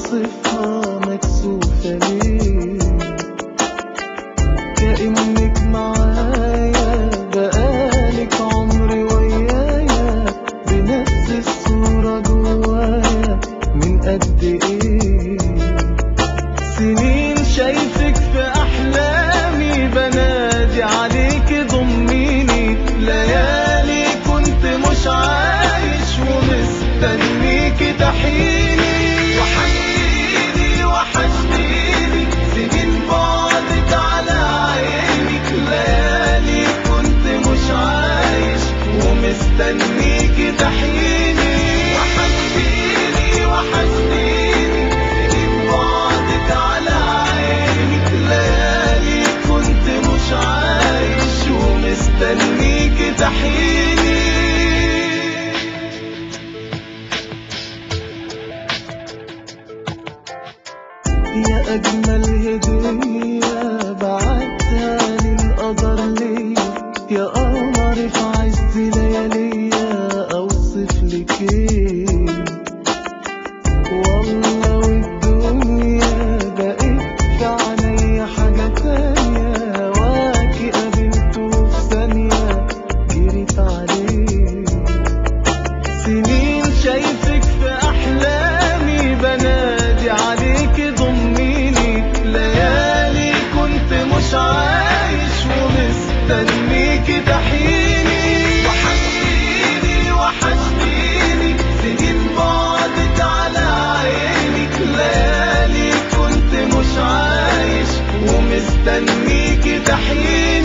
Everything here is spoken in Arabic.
اوصفها مكسوفة ليه؟ كأنك معايا بقالك عمري ويايا، بنفس الصورة جوايا من قد ايه سنين شايفك في احلامي، بنادي عليك ضميني، ليالي كنت مش عايش ومستنيك تحيني. وحشتيني وحشتيني سنين بعدك على عيني، ليالي كنت مش عايش ومستنيك تحيني. وحشتيني وحشتيني سنين بعدك على عيني، ليالي كنت مش عايش ومستنيك تحيني. يا أجمل هدية بعتها للقدر ليا، يا قمر في عز لياليا أوصفلك ايه؟ والله والدنيا بقت في عينيا حاجة تانية، هواكي قابلته في ثانية جريت عليه. سنين شايفك في أحلامي، بنادي عليك ضميني، ليالي كنت مش عايش ومستنيك تحيني. وحشتيني وحشتيني سنين بعدك على عيني، ليالي كنت مش عايش ومستنيك تحيني.